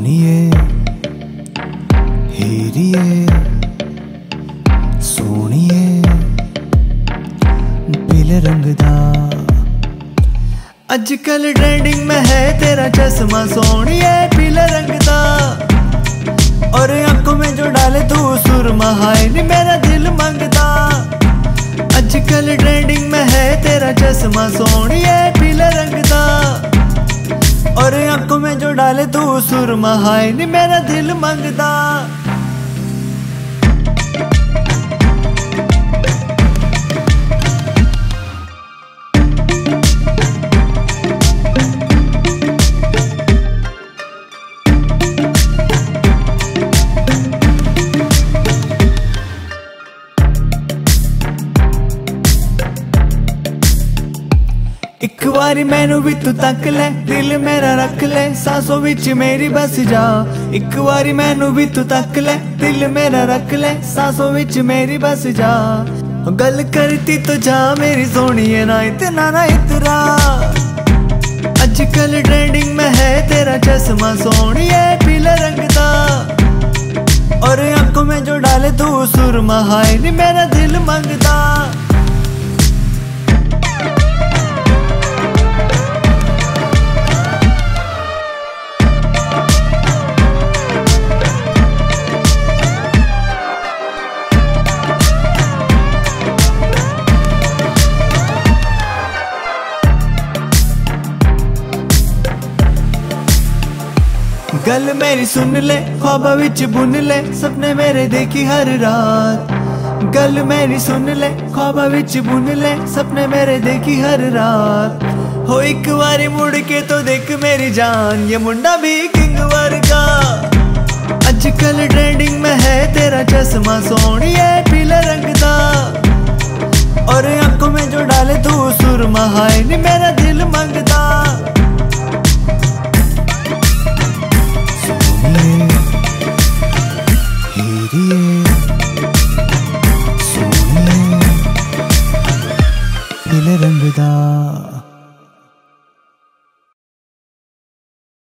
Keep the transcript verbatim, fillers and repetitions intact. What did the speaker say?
सोनिए हीरिए सोनिए पीले रंग दा अजकल ट्रेंडिंग में है तेरा चश्मा सोनिए पीले रंग दा। और आंखों में जो डाले तू सुरमा हाय नी मेरा दिल मांगदा। अजकल ट्रेंडिंग में है तेरा चश्मा सोनिए पीले रंग दा। और आंखों में जो डाले तू सुरमा हाय नी मेरा दिल मांगदा। एक बारी मैनू भी तू तक ले दिल मेरा रख ले सांसों विच मेरी बस जा। एक बारी मैनू भी तू तक ले दिल मेरा रख ले सांसों विच मेरी बस जा। गल करती तो जा मेरी सोनिए ना इतना ना इतरा। अजकल ट्रेंडिंग में है तेरा चश्मा सोनिए पीले रंग दा। और आंखों में जो डाले तू सुरमा हाय नी मेरा दिल मांगदा। गल मेरी सुन ले ख्वाबा विच बुन ले सपने मेरे देखी हर रात। गल मेरी सुन ले ख्वाबा विच बुन ले सपने मेरे देखी हर रात। हो एक बारी मुड़ के तो देख मेरी जान ये मुंडा भी किंग वर्गा। अजकल ट्रेंडिंग में है तेरा चश्मा सोनिए पीले रंग दा। और आंखों में जो डाले तू सुरमा हाय नी मेरा दिल मांगदा। सोनिए पीले रंग दा।